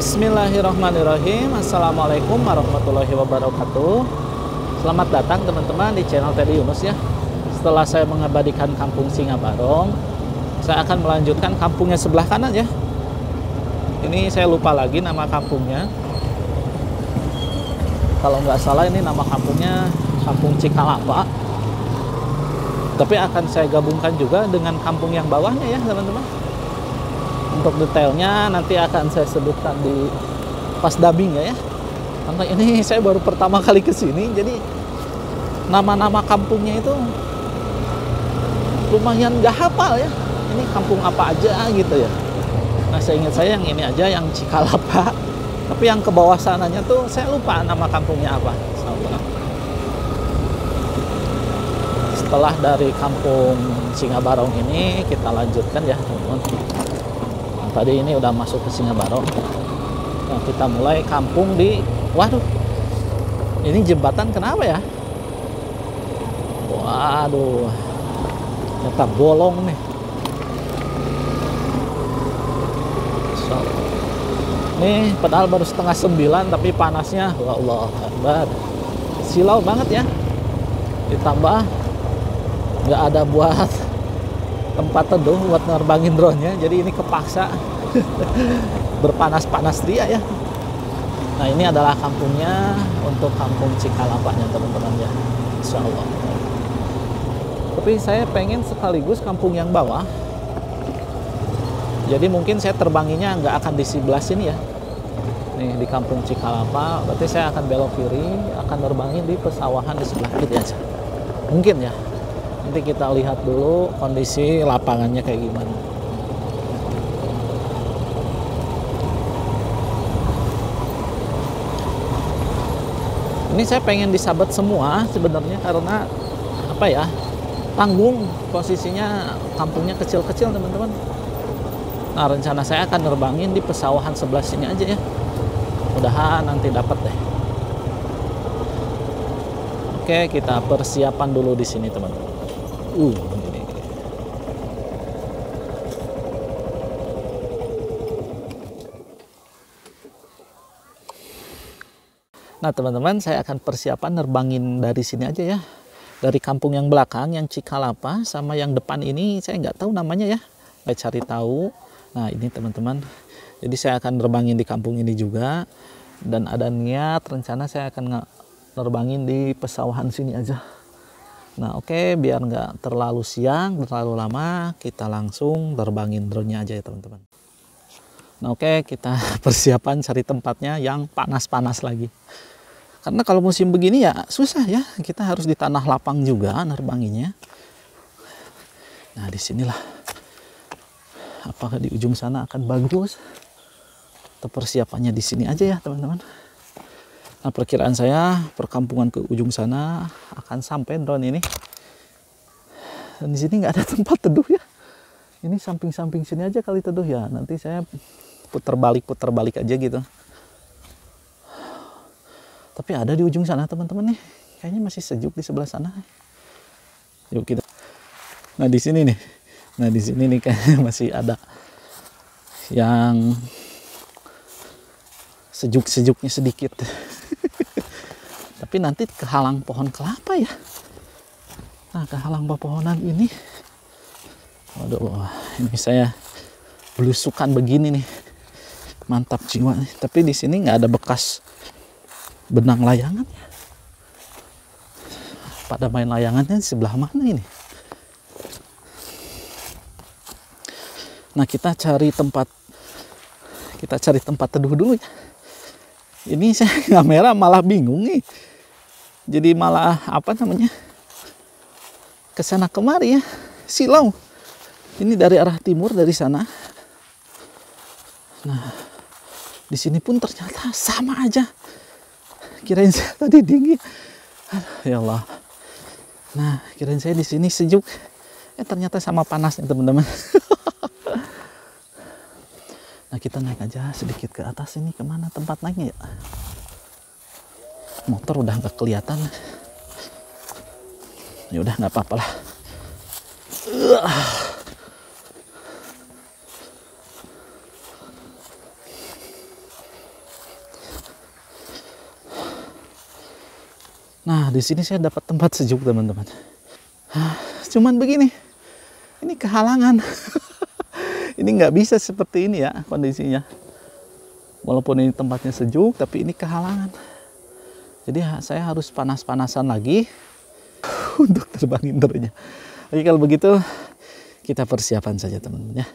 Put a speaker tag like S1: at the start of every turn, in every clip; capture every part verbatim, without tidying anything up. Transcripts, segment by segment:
S1: Bismillahirrahmanirrahim. Assalamualaikum warahmatullahi wabarakatuh. Selamat datang teman-teman di channel Teddy Yunus ya. Setelah saya mengabadikan kampung Singabarong, saya akan melanjutkan kampungnya sebelah kanan ya. Ini saya lupa lagi nama kampungnya. Kalau nggak salah ini nama kampungnya Kampung Cikalapa. Tapi akan saya gabungkan juga dengan kampung yang bawahnya ya teman-teman. Untuk detailnya nanti akan saya sebutkan di pas dubbing ya. Karena ini saya baru pertama kali ke sini, jadi nama-nama kampungnya itu lumayan gak hafal ya. Ini kampung apa aja gitu ya. Nah, saya ingat saya yang ini aja, yang Cikalapa. Tapi yang ke bawah sananya tuh saya lupa nama kampungnya apa. Setelah dari kampung Singabarong ini kita lanjutkan ya teman-teman. Tadi ini udah masuk ke Singabarong. Nah, kita mulai kampung di, waduh, ini jembatan kenapa ya? Waduh, ternyata bolong nih. So, nih padahal baru setengah sembilan tapi panasnya, ya Allah, Akbar, silau banget ya. Ditambah nggak ada buat tempat teduh buat nerbangin drone-nya, jadi ini kepaksa berpanas-panas dia ya. Nah, ini adalah kampungnya untuk kampung Cikalapanya teman-teman ya, insya Allah. Tapi saya pengen sekaligus kampung yang bawah, jadi mungkin saya terbanginnya nggak akan di sebelah sini ya. Nih di kampung Cikalapa, berarti saya akan belok kiri, akan nerbangin di pesawahan di sebelah kiri aja mungkin ya. Nanti kita lihat dulu kondisi lapangannya kayak gimana. Ini saya pengen disabet semua sebenarnya karena apa ya? Tanggung, posisinya kampungnya kecil-kecil teman-teman. Nah, rencana saya akan nerbangin di pesawahan sebelah sini aja ya. Mudahan nanti dapat deh. Oke, kita persiapan dulu di sini teman-teman. Uh, ini. Nah teman-teman, saya akan persiapan nerbangin dari sini aja ya. Dari kampung yang belakang, yang Cikalapa, sama yang depan ini saya nggak tahu namanya ya. Saya cari tahu. Nah ini teman-teman. Jadi saya akan nerbangin di kampung ini juga. Dan ada niat, rencana saya akan nerbangin di pesawahan sini aja. Nah oke, okay, biar nggak terlalu siang, terlalu lama, kita langsung terbangin drone-nya aja ya teman-teman. Nah oke, okay, kita persiapan cari tempatnya yang panas-panas lagi. Karena kalau musim begini ya susah ya, kita harus di tanah lapang juga nerbanginnya. Nah disinilah, apakah di ujung sana akan bagus? Atau persiapannya di sini aja ya teman-teman. Nah, perkiraan saya perkampungan ke ujung sana akan sampai drone ini. Dan di sini nggak ada tempat teduh ya. Ini samping-samping sini aja kali teduh ya. Nanti saya putar balik putar balik aja gitu. Tapi ada di ujung sana teman-teman nih. Kayaknya masih sejuk di sebelah sana. Yuk kita. Nah di sini nih. Nah di sini nih kayaknya masih ada yang sejuk-sejuknya sedikit. Tapi nanti kehalang pohon kelapa ya. Nah kehalang pepohonan ini, waduh, ini saya belusukan begini nih, mantap jiwa nih. Tapi di sini nggak ada bekas benang layangan. Pada main layangannya di sebelah mana ini? Nah kita cari tempat, kita cari tempat teduh dulu ya. Ini saya kamera malah bingung nih. Jadi malah apa namanya? Kesana kemari ya. Silau. Ini dari arah timur dari sana. Nah, di sini pun ternyata sama aja. Kirain saya tadi dingin. Ya Allah. Nah, kirain saya di sini sejuk. Eh ternyata sama panasnya teman-teman. Nah kita naik aja sedikit ke atas ini, kemana tempat naiknya ya? Motor udah nggak kelihatan. Ya udah nggak apa-apa lah. Nah, di sini saya dapat tempat sejuk, teman-teman. Cuman begini, ini kehalangan. Ini nggak bisa seperti ini ya kondisinya. Walaupun ini tempatnya sejuk, tapi ini kehalangan. Jadi saya harus panas-panasan lagi untuk terbangin drone-nya. Oke, kalau begitu kita persiapan saja, teman-teman ya.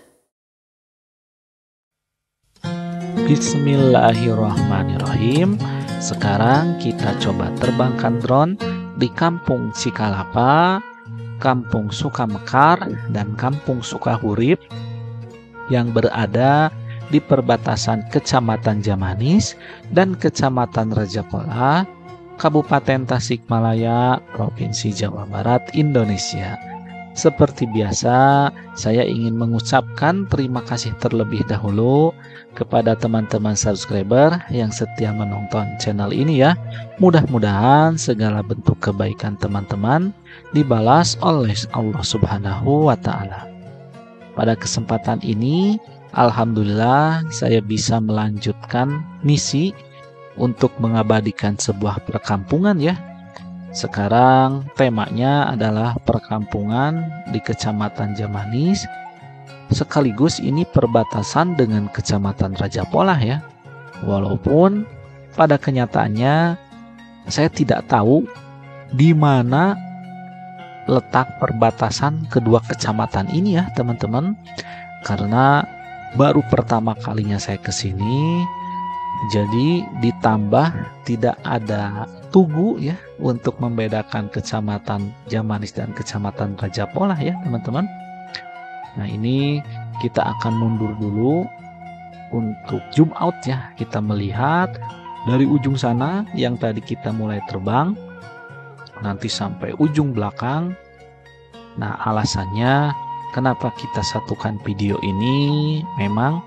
S1: Bismillahirrahmanirrahim. Sekarang kita coba terbangkan drone di Kampung Cikalapa, Kampung Sukamekar, dan Kampung Sukahurip yang berada di perbatasan Kecamatan Jamanis dan Kecamatan Rajapola, Kabupaten Tasikmalaya, Provinsi Jawa Barat, Indonesia. Seperti biasa, saya ingin mengucapkan terima kasih terlebih dahulu kepada teman-teman subscriber yang setia menonton channel ini ya. Mudah-mudahan segala bentuk kebaikan teman-teman dibalas oleh Allah Subhanahu wa Ta'ala. Pada kesempatan ini, alhamdulillah saya bisa melanjutkan misi untuk mengabadikan sebuah perkampungan ya. Sekarang temanya adalah perkampungan di Kecamatan Jamanis, sekaligus ini perbatasan dengan Kecamatan Rajapola ya. Walaupun pada kenyataannya saya tidak tahu di mana letak perbatasan kedua kecamatan ini ya teman-teman, karena baru pertama kalinya saya ke sini. Jadi ditambah tidak ada tugu ya untuk membedakan Kecamatan Jamanis dan Kecamatan Rajapola ya teman-teman. Nah, ini kita akan mundur dulu untuk zoom out ya. Kita melihat dari ujung sana yang tadi kita mulai terbang nanti sampai ujung belakang. Nah, alasannya kenapa kita satukan video ini memang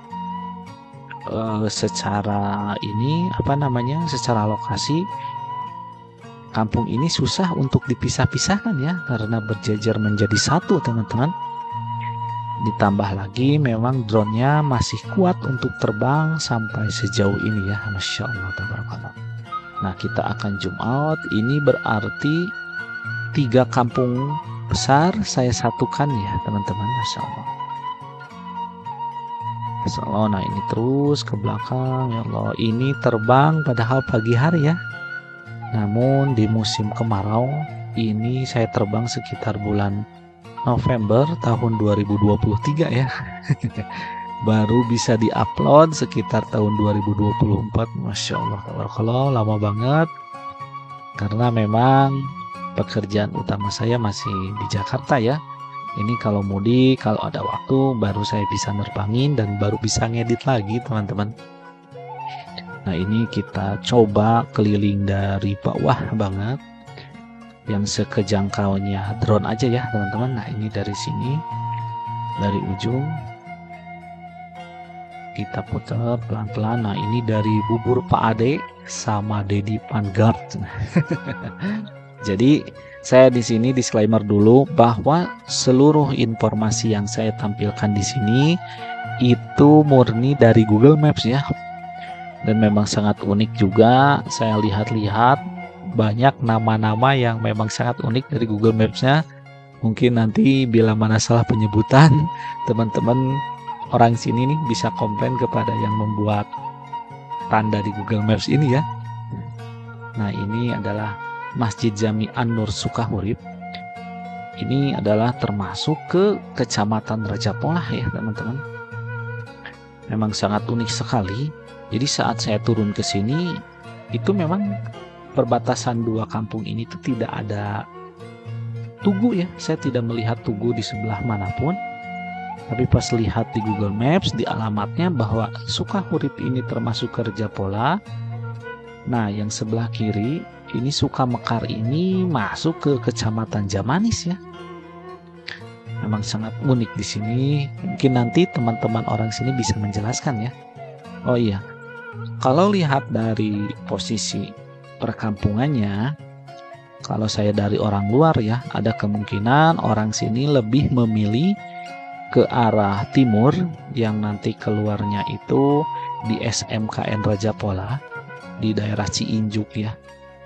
S1: Uh, secara ini apa namanya secara lokasi kampung ini susah untuk dipisah-pisahkan ya, karena berjejer menjadi satu teman-teman. Ditambah lagi memang drone-nya masih kuat untuk terbang sampai sejauh ini ya, Masya Allah tabarakallah. Nah, kita akan zoom out. Ini berarti tiga kampung besar saya satukan ya teman-teman, Masya Allah. Oh, nah ini terus ke belakang ya Allah. Ini terbang padahal pagi hari ya. Namun di musim kemarau ini saya terbang sekitar bulan November tahun dua ribu dua puluh tiga ya. Baru bisa diupload sekitar tahun dua ribu dua puluh empat. Masya Allah, tabarakallah, lama banget. Karena memang pekerjaan utama saya masih di Jakarta ya. Ini kalau mudik, kalau ada waktu baru saya bisa nerbangin dan baru bisa ngedit lagi teman-teman. Nah, ini kita coba keliling dari bawah banget, yang sekejangkaunya drone aja ya teman-teman. Nah, ini dari sini, dari ujung kita putar pelan-pelan. Nah, ini dari bubur Pak Ade sama Dedi Pangard. Jadi saya di sini disclaimer dulu bahwa seluruh informasi yang saya tampilkan di sini itu murni dari Google Maps ya. Dan memang sangat unik juga. Saya lihat-lihat banyak nama-nama yang memang sangat unik dari Google Maps-nya. Mungkin nanti bila mana salah penyebutan, teman-teman orang sini nih bisa komplain kepada yang membuat tanda di Google Maps ini ya. Nah, ini adalah Masjid Jami An-Nur Sukahurip. Ini adalah termasuk ke Kecamatan Rajapola ya teman-teman. Memang sangat unik sekali. Jadi saat saya turun ke sini itu memang perbatasan dua kampung ini tuh tidak ada tugu ya. Saya tidak melihat tugu di sebelah manapun. Tapi pas lihat di Google Maps di alamatnya bahwa Sukahurip ini termasuk ke Rajapola. Nah, yang sebelah kiri ini Sukamekar ini masuk ke Kecamatan Jamanis ya. Memang sangat unik di sini. Mungkin nanti teman-teman orang sini bisa menjelaskan ya. Oh iya, kalau lihat dari posisi perkampungannya, kalau saya dari orang luar ya, ada kemungkinan orang sini lebih memilih ke arah timur yang nanti keluarnya itu di S M K N Rajapola di daerah Ciinjuk ya.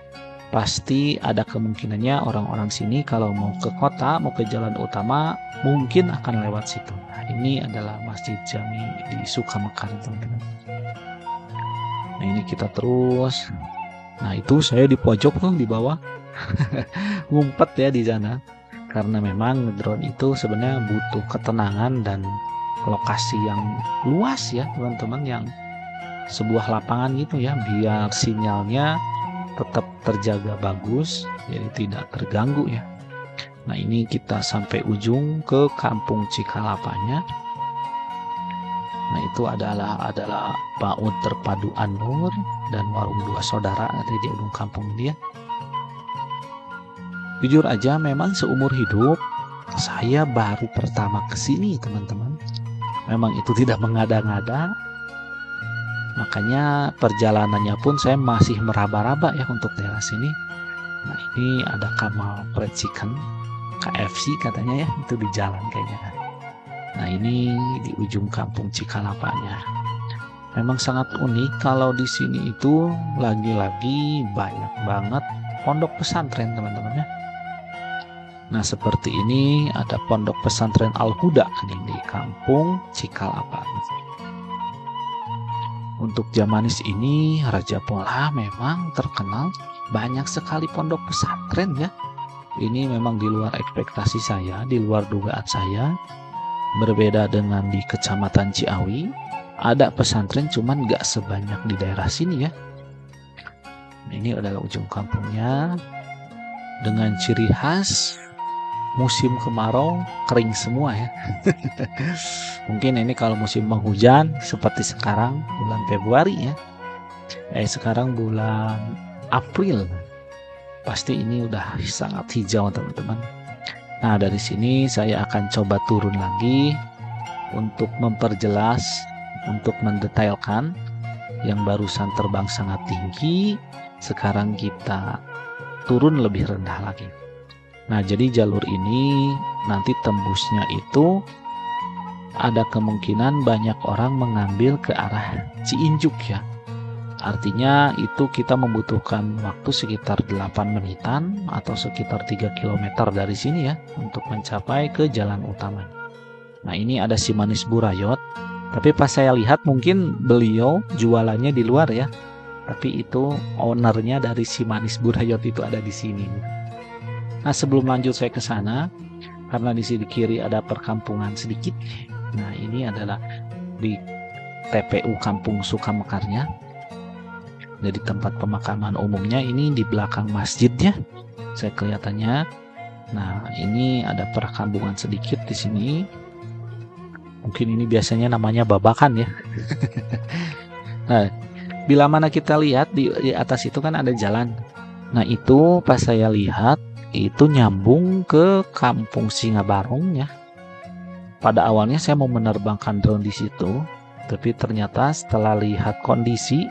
S1: pasti ada kemungkinannya orang-orang sini kalau mau ke kota, mau ke jalan utama, mungkin akan lewat situ. Nah, ini adalah Masjid Jami di Sukamekar, teman-teman. Nah, ini kita terus. Nah, itu saya di pojok tuh di bawah. Ngumpet ya di sana. Karena memang drone itu sebenarnya butuh ketenangan dan lokasi yang luas ya, teman-teman, yang sebuah lapangan gitu ya, biar sinyalnya tetap terjaga bagus, jadi tidak terganggu ya. Nah, ini kita sampai ujung ke Kampung Cikalapanya. Nah, itu adalah adalah PAUD Terpadu An-Nur dan Warung Dua Saudara ada di ujung kampung ini ya. Jujur aja memang seumur hidup saya baru pertama ke sini, teman-teman. Memang itu tidak mengada-ngada. Makanya perjalanannya pun saya masih meraba-raba ya untuk daerah sini. Nah, ini ada Kamal Fried Chicken, K F C katanya ya, itu di jalan kayaknya kan. Nah, ini di ujung Kampung Cikalapanya. Memang sangat unik kalau di sini itu lagi-lagi banyak banget pondok pesantren, teman-teman ya. Nah, seperti ini ada pondok pesantren Al-Huda di Kampung Cikalapanya. Untuk Jamanis ini, Raja Pola memang terkenal banyak sekali pondok pesantren ya. Ini memang di luar ekspektasi saya, di luar dugaan saya. Berbeda dengan di Kecamatan Ciawi, ada pesantren cuman nggak sebanyak di daerah sini ya. Ini adalah ujung kampungnya dengan ciri khas musim kemarau kering semua ya. Mungkin ini kalau musim penghujan seperti sekarang bulan Februari ya. Eh sekarang bulan April. Pasti ini udah sangat hijau, teman-teman. Nah, dari sini saya akan coba turun lagi untuk memperjelas, untuk mendetailkan yang barusan terbang sangat tinggi, sekarang kita turun lebih rendah lagi. Nah, jadi jalur ini nanti tembusnya itu ada kemungkinan banyak orang mengambil ke arah Ciinjuk ya. Artinya itu kita membutuhkan waktu sekitar delapan menitan atau sekitar tiga kilometer dari sini ya untuk mencapai ke jalan utama. Nah, ini ada si Manis Burayot. Tapi pas saya lihat mungkin beliau jualannya di luar ya. Tapi itu ownernya dari si Manis Burayot itu ada di sini. Nah, sebelum lanjut saya ke sana, karena di sini kiri ada perkampungan sedikit. Nah, ini adalah di T P U Kampung Sukamekarnya. Jadi tempat pemakaman umumnya ini di belakang masjidnya. Saya kelihatannya. Nah, ini ada perkampungan sedikit di sini. Mungkin ini biasanya namanya babakan ya. Nah, bila mana kita lihat di, di atas itu kan ada jalan. Nah, itu pas saya lihat itu nyambung ke Kampung Singabarong ya. Pada awalnya saya mau menerbangkan drone di situ, tapi ternyata setelah lihat kondisi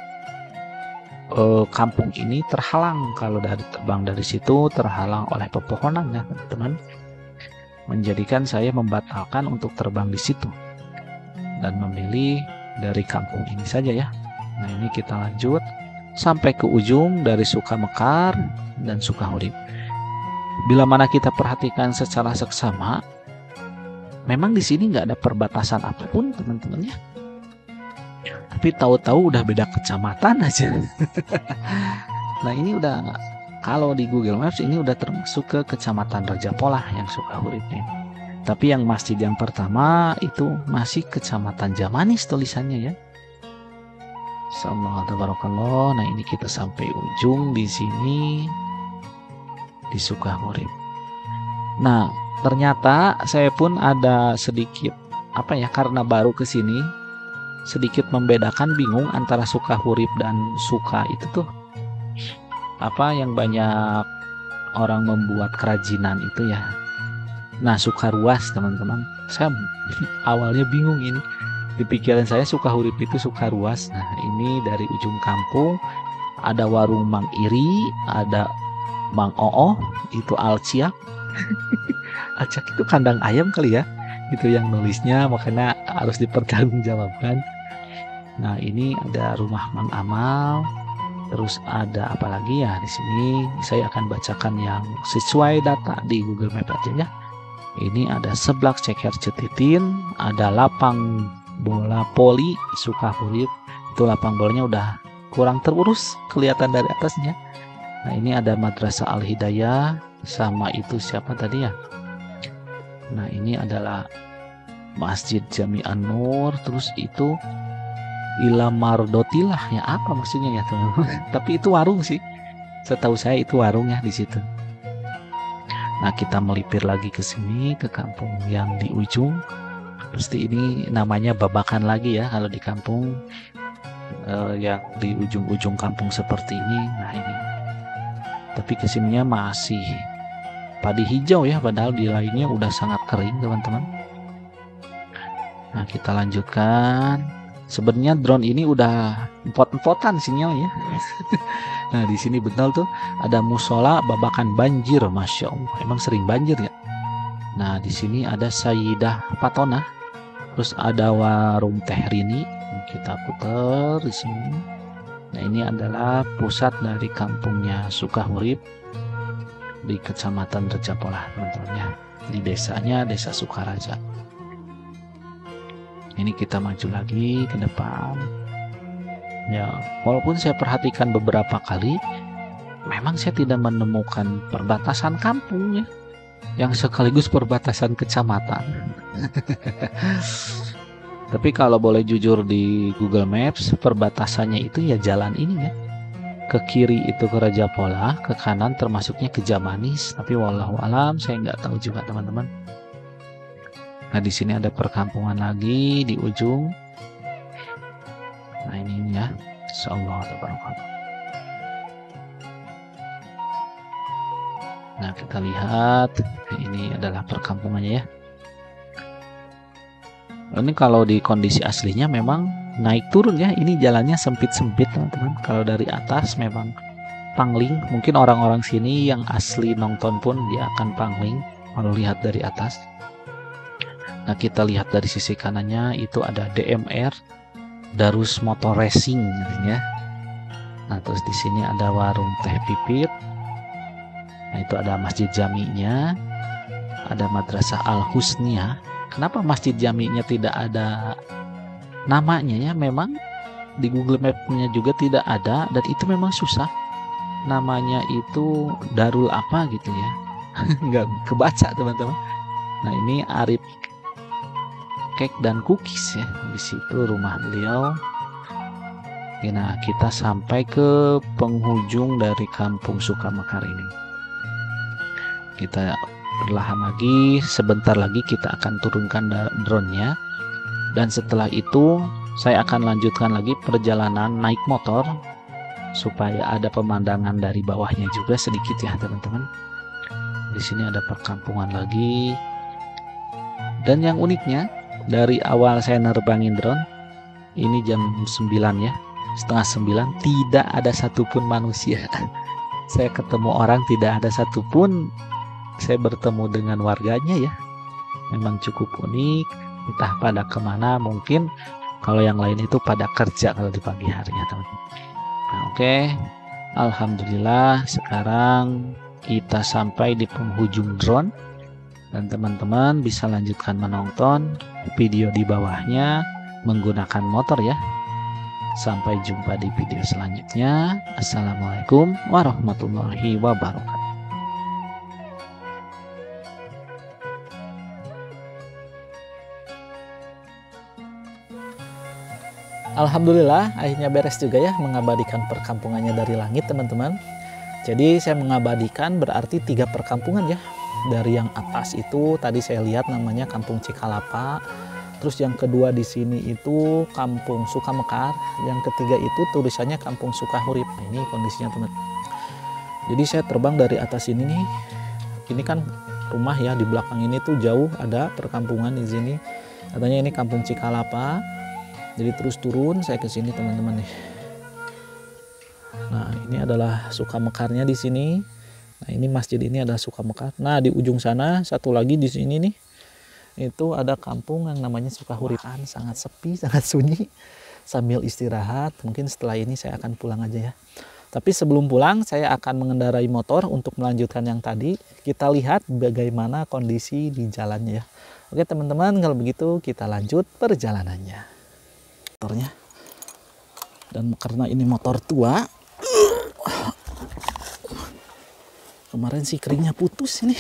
S1: eh, kampung ini terhalang, kalau dari terbang dari situ terhalang oleh pepohonan ya, teman-teman. Menjadikan saya membatalkan untuk terbang di situ dan memilih dari kampung ini saja ya. Nah, ini kita lanjut sampai ke ujung dari Sukamekar dan Sukahurip. Bila mana kita perhatikan secara seksama, memang di sini nggak ada perbatasan apapun, teman-teman ya. Tapi tahu-tahu udah beda kecamatan aja. Nah, ini udah kalau di Google Maps ini udah termasuk ke Kecamatan Raja Polah yang Sukahurip ini. Tapi yang masjid yang pertama itu masih Kecamatan Jamanis tulisannya ya. Subhanallah. Nah, ini kita sampai ujung di sini di Sukahurip. Nah, ternyata saya pun ada sedikit apa ya, karena baru ke sini sedikit membedakan, bingung antara Sukahurip dan Suka itu tuh apa yang banyak orang membuat kerajinan itu ya. Nah, Sukaruas, teman-teman. Saya awalnya bingung ini. Di pikiran saya Sukahurip itu Sukaruas. Nah, ini dari ujung kampung ada warung Mang Iri, ada Mang Oo, itu Alciak. Alciak itu kandang ayam kali ya. Itu yang nulisnya, makanya harus dipertanggungjawabkan. Nah, ini ada rumah Mang Amal. Terus ada apa lagi ya di sini? Saya akan bacakan yang sesuai data di Google Map aja ya. Ini ada Seblak Ceker Cetitin, ada lapang bola Poli Sukahurip. Itu lapang bolanya udah kurang terurus kelihatan dari atasnya. Nah, ini ada Madrasah Al Hidayah sama itu siapa tadi ya? Nah, ini adalah Masjid Jami An-Nur, terus itu Ilamardotilah ya, apa maksudnya ya teman-teman? Tapi itu warung sih. Setahu saya itu warung ya di situ. Nah, kita melipir lagi ke sini ke kampung yang di ujung. Pasti ini namanya Babakan lagi ya kalau di kampung eh, yang di ujung-ujung kampung seperti ini. Nah, ini. Tapi kesininya masih padi hijau ya, padahal di lainnya udah sangat kering teman-teman. Nah, kita lanjutkan. Sebenarnya drone ini udah empot-empotan sinyalnya. Nah, di sini betul tuh ada musola Babakan banjir, masya Allah. Emang sering banjir ya. Nah, di sini ada Sayyidah Patona. Terus ada warung Teh Rini. Kita putar di sini. Nah, ini adalah pusat dari kampungnya Sukahurip di Kecamatan Rejapolah, teman-teman ya. Di desanya Desa Sukaraja. Ini kita maju lagi ke depan. Ya, walaupun saya perhatikan beberapa kali, memang saya tidak menemukan perbatasan kampung ya, yang sekaligus perbatasan kecamatan. Tapi kalau boleh jujur di Google Maps, perbatasannya itu ya jalan ini ya. Ke kiri itu ke Rajapolah, ke kanan termasuknya ke Jamanis. Tapi wallahu alam saya nggak tahu juga teman-teman. Nah, di sini ada perkampungan lagi di ujung. Nah, ini ya, insyaallah tabarakallah. Nah, kita lihat ini adalah perkampungannya ya. Ini kalau di kondisi aslinya memang naik turun ya. Ini jalannya sempit-sempit teman-teman. Kalau dari atas memang pangling. Mungkin orang-orang sini yang asli nonton pun dia akan pangling kalau lihat dari atas. Nah, kita lihat dari sisi kanannya itu ada D M R, Darus Motor Racing ya. Nah, terus di sini ada warung Teh Pipit. Nah, itu ada Masjid Jami'nya, ada Madrasah Al Husniyah. Kenapa Masjid Jami'nya tidak ada namanya ya? Memang di Google Map-nya juga tidak ada dan itu memang susah. Namanya itu Darul apa gitu ya. Nggak kebaca teman-teman. Nah, ini Arif Cake dan Cookies ya, di situ rumah beliau. Nah, kita sampai ke penghujung dari kampung Sukamekar ini. Kita perlahan lagi, sebentar lagi kita akan turunkan drone-nya. Dan setelah itu saya akan lanjutkan lagi perjalanan naik motor supaya ada pemandangan dari bawahnya juga sedikit ya teman-teman. Di sini ada perkampungan lagi. Dan yang uniknya, dari awal saya nerbangin drone, ini jam sembilan ya, setengah sembilan, tidak ada satupun manusia. Saya ketemu orang tidak ada satupun. Saya bertemu dengan warganya ya, memang cukup unik. Entah pada kemana, mungkin kalau yang lain itu pada kerja kalau di pagi hari ya teman-teman. Nah, oke, okay. Alhamdulillah sekarang kita sampai di penghujung drone. Dan teman-teman bisa lanjutkan menonton video di bawahnya menggunakan motor ya. Sampai jumpa di video selanjutnya. Assalamualaikum warahmatullahi wabarakatuh. Alhamdulillah akhirnya beres juga ya mengabadikan perkampungannya dari langit teman-teman. Jadi saya mengabadikan berarti tiga perkampungan ya. Dari yang atas itu tadi saya lihat namanya Kampung Cikalapa. Terus yang kedua di sini itu Kampung Sukamekar. Yang ketiga itu tulisannya Kampung Sukahurip. Nah, ini kondisinya teman. Jadi saya terbang dari atas ini nih. Ini kan rumah ya, di belakang ini tuh jauh ada perkampungan di sini. Katanya ini Kampung Cikalapa. Jadi terus turun saya ke sini teman-teman nih. Nah, ini adalah Sukamekarnya di sini. Nah, ini masjid ini adalah Sukamekar. Nah, di ujung sana satu lagi di sini nih. Itu ada kampung yang namanya Sukahuripan, sangat sepi, sangat sunyi. Sambil istirahat, mungkin setelah ini saya akan pulang aja ya. Tapi sebelum pulang saya akan mengendarai motor untuk melanjutkan yang tadi. Kita lihat bagaimana kondisi di jalannya ya. Oke teman-teman, kalau begitu kita lanjut perjalanannya. Motornya. Dan karena ini motor tua, kemarin sih keringnya putus ini.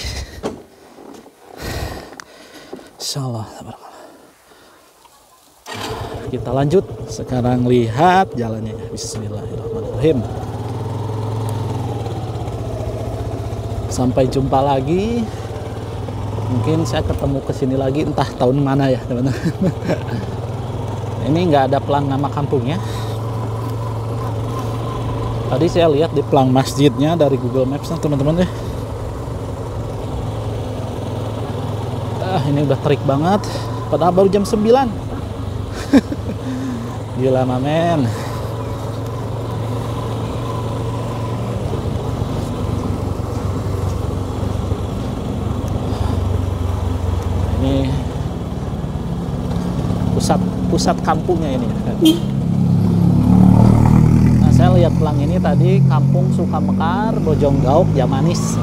S1: Insyaallah. Kita lanjut sekarang, lihat jalannya ya. Bismillahirrahmanirrahim. Sampai jumpa lagi. Mungkin saya ketemu ke sini lagi entah tahun mana ya teman-teman. Ini nggak ada pelang nama kampungnya. Tadi saya lihat di pelang masjidnya dari Google Maps teman-teman ya. Ah, ini udah terik banget. Padahal baru jam sembilan. Gila mamen. Ini pusat pusat kampungnya ini. Nah, saya lihat pelang ini tadi Kampung Sukamekar, Bojonggauk, Jamanis.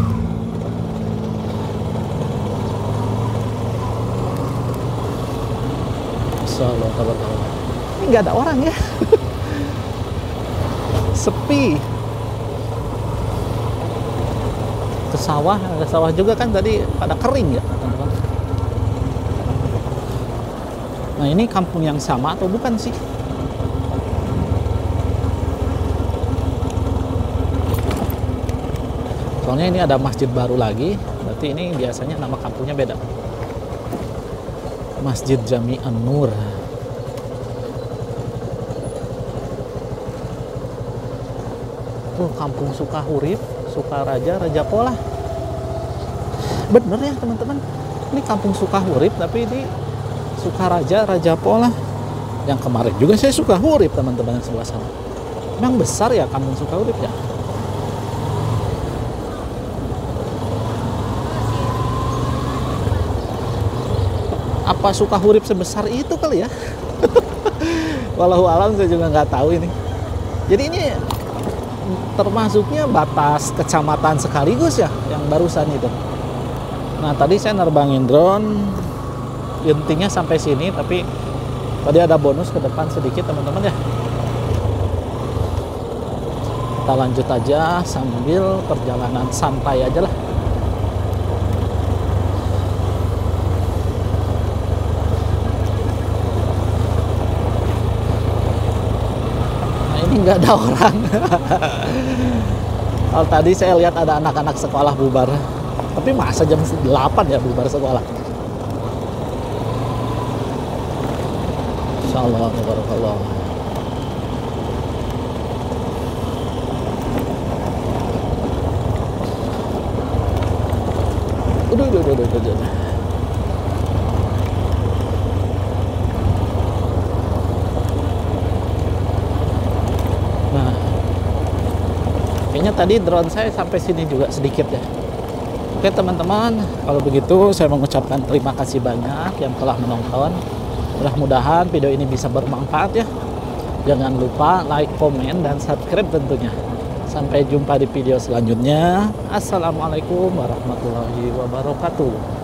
S1: Insyaallah. Ini nggak ada orang ya. Sepi. Ke sawah, ada sawah juga kan tadi pada kering ya teman-teman. Nah ini kampung yang sama atau bukan sih? Soalnya ini ada masjid baru lagi, berarti ini biasanya nama kampungnya beda. Masjid Jami An-Nur. Tuh Kampung Sukahurip, Sukaraja, Raja Polah. Bener ya teman-teman. Ini Kampung Sukahurip tapi di Sukaraja, Raja Polah. Yang kemarin juga saya Sukahurip teman-teman yang sebelah sana. Memang besar ya Kampung Sukahurip ya. Apa Sukahurip sebesar itu kali ya? Walau alam saya juga nggak tahu ini. Jadi ini termasuknya batas kecamatan sekaligus ya yang barusan itu. Nah tadi saya nerbangin drone, intinya sampai sini, tapi tadi ada bonus ke depan sedikit teman-teman ya. Kita lanjut aja sambil perjalanan santai aja lah. Nggak ada orang. Kalau tadi saya lihat ada anak-anak sekolah bubar, tapi masa jam delapan ya bubar sekolah. Insyaallah tabarakallah. Udah udah udah udah udah. Kayaknya tadi drone saya sampai sini juga sedikit ya. Oke teman-teman, kalau begitu saya mengucapkan terima kasih banyak yang telah menonton. Mudah-mudahan video ini bisa bermanfaat ya. Jangan lupa like, komen, dan subscribe tentunya. Sampai jumpa di video selanjutnya. Assalamualaikum warahmatullahi wabarakatuh.